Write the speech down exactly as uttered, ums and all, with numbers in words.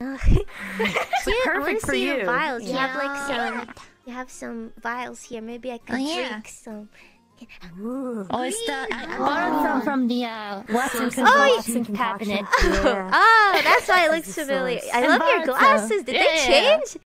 It's like perfect for you. Vials. You Yeah. have like some. You have some vials here. Maybe I could Oh, yeah. drink some. Oh, it's the I, I borrowed some from the uh, Watson Oh, concoction cabinet. Oh, that's why it looks familiar. I I love your borrowed some. glasses. Did Yeah, they yeah, yeah. change?